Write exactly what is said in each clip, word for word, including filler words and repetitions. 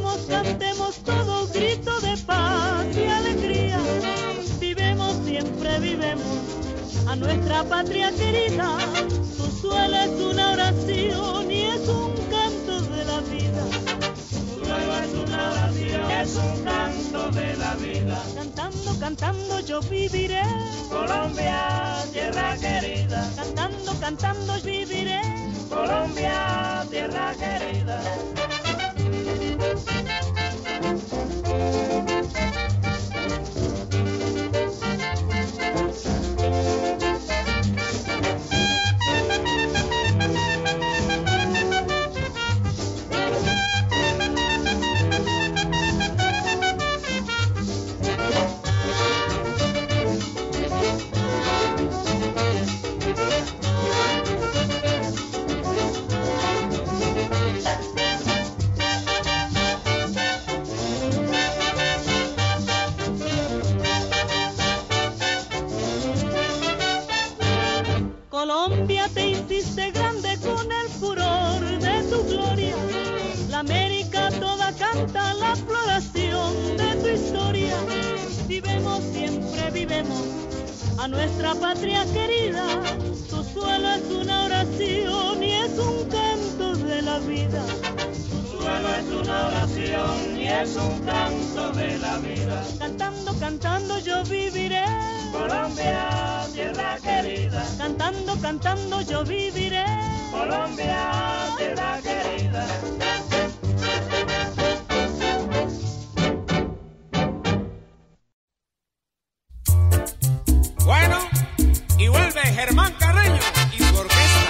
Vivemos, cantemos todo grito de paz y alegría. Vivemos, siempre vivemos a nuestra patria querida. Su suelo es una oración y es un canto de la vida. Su suelo es una oración, es un canto de la vida. Cantando, cantando yo viviré. Colombia, tierra querida. Cantando, cantando yo viviré. Colombia, tierra querida. Colombia, te hiciste grande con el furor de tu gloria. La América toda canta la floración de tu historia. Vivemos, siempre vivemos a nuestra patria querida. Su suelo es una oración y es un canto de la vida. Su suelo es una oración y es un canto de la vida. Cantando, cantando yo viviré. Colombia, tierra querida. Cantando, cantando yo viviré. Colombia, tierra querida. Bueno, y vuelve Germán Carreño y su orquesta.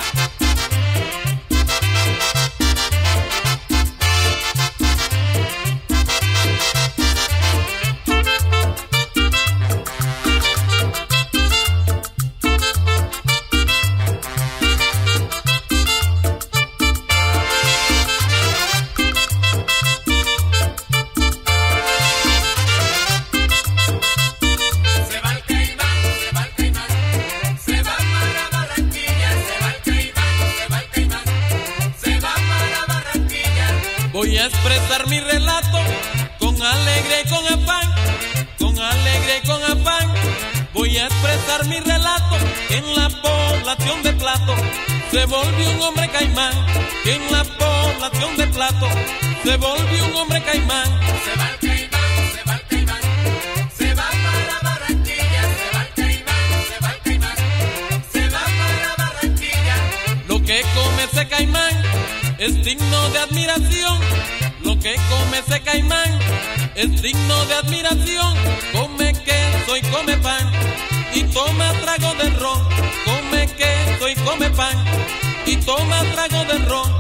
Voy a expresar mi relato con alegre y con afán, con alegre y con afán. Voy a expresar mi relato en la población de Plato. Se volvió un hombre caimán, en la población de Plato. Se volvió un hombre caimán. Se va el caimán, se va el caimán, se va para Barranquilla. Se va el caimán, se va el caimán, se va para Barranquilla. Lo que come ese caimán es digno de admiración. Lo que come ese caimán es digno de admiración. Come queso y come pan y toma trago de ron. Come queso y come pan y toma trago de ron.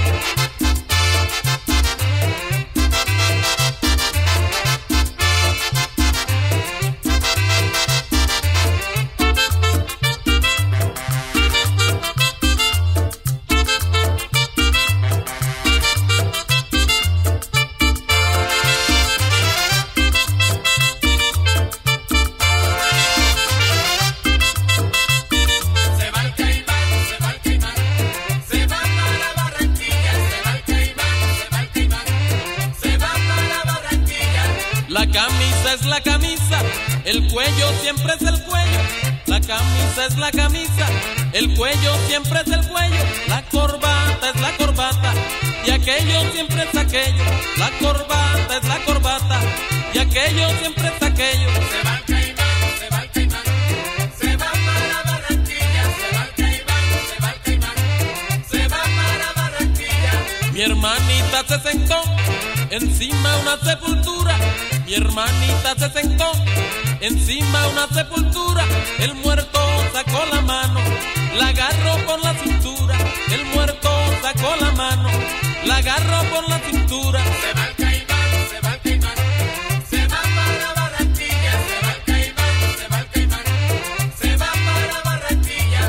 Es la camisa, el cuello siempre es el cuello. La camisa es la camisa, el cuello siempre es el cuello. La corbata es la corbata y aquello siempre es aquello. La corbata es la corbata y aquello siempre es aquello. Se va el caimán, se va el caimán, se va para Barranquilla. Se va el caimán, se va el caimán, se va para Barranquilla. Mi hermanita se sentó encima de una sepultura. Mi hermanita se sentó encima de una sepultura. El muerto sacó la mano, la agarró por la cintura. El muerto sacó la mano, la agarró por la cintura. Se va el caimán, se va el caimán, se va para Barranquilla. Se va el caimán, se va el caimán, se va para Barranquilla.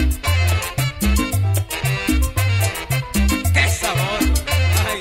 ¡Qué sabor! Ay.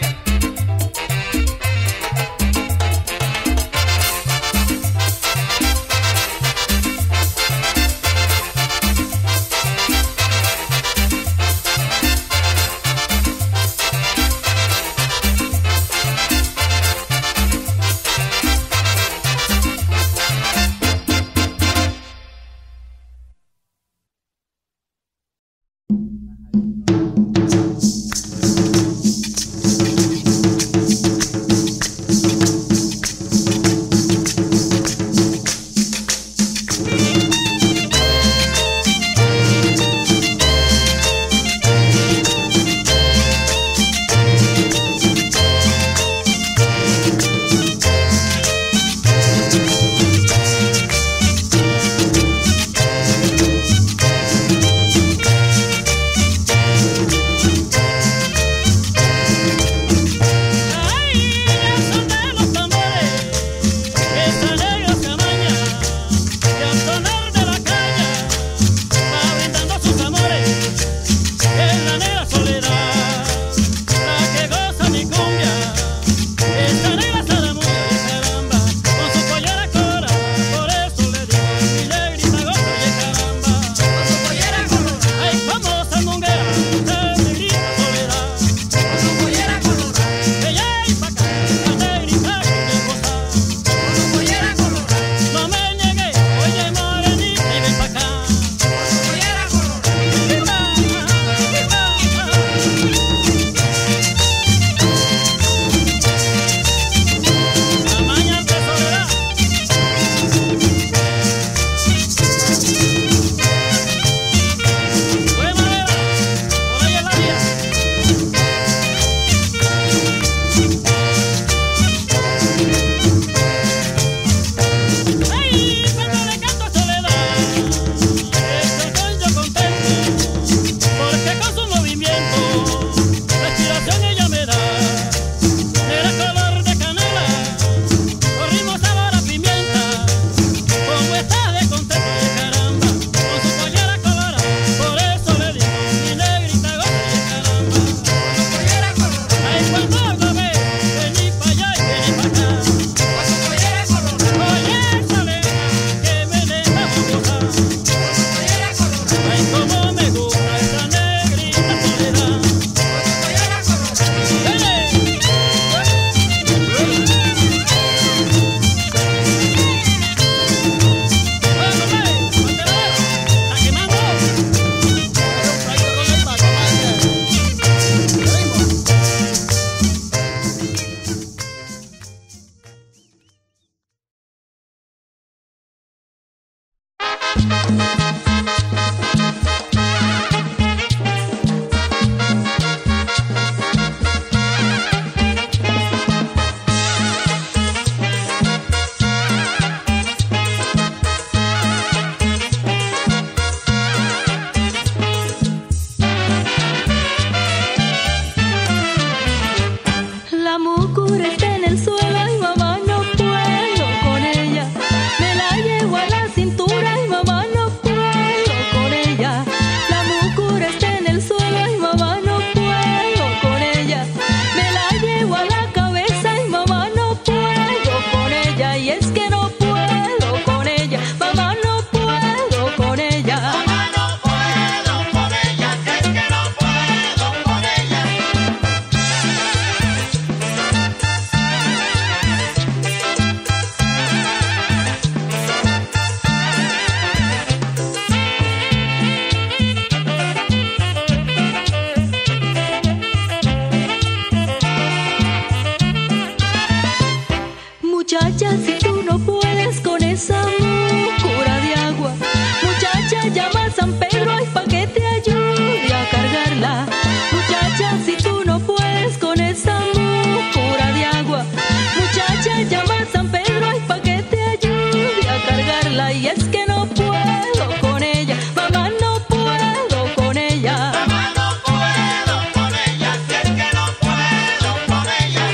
Muchacha, si tú no puedes con esa cura de agua, muchacha, llama a San Pedro, ay, pa' que te ayude a cargarla. Muchacha, si tú no puedes con esa cura de agua, muchacha, llama a San Pedro, ay, pa' que te ayude a cargarla. Y es que no puedo con ella, mamá, no puedo con ella. Mamá, no puedo con ella, si es que no puedo con ella.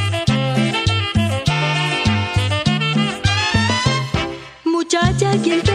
Muchacha, ¿quién te